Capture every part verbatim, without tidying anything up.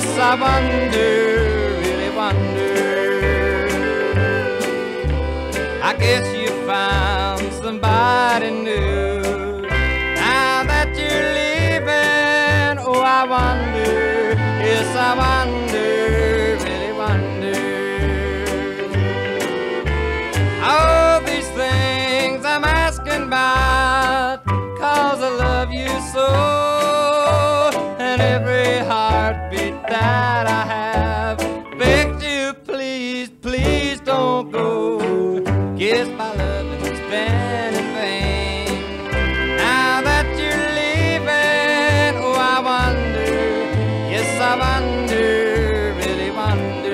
Yes, I wonder, really wonder. I guess you found somebody new. Now that you're leaving, oh, I wonder, yes, I wonder, really wonder. All these things I'm asking about, 'cause I love you so, and every heartbeat that I have begs you, please, please don't go. Guess my loving's been in vain. Now that you're leaving, oh, I wonder, yes, I wonder, really wonder.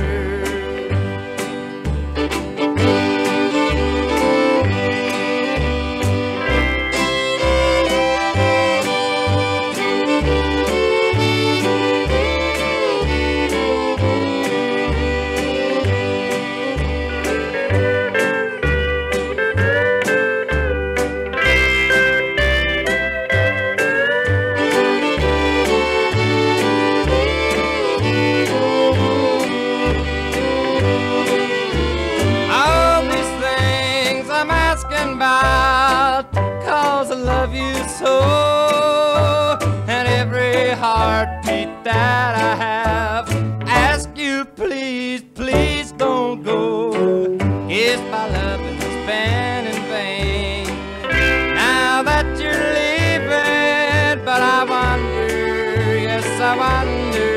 About, 'cause I love you so, and every heartbeat that I have ask you, please, please don't go. Yes, my loving has been in vain. Now that you're leaving, but I wonder, yes, I wonder.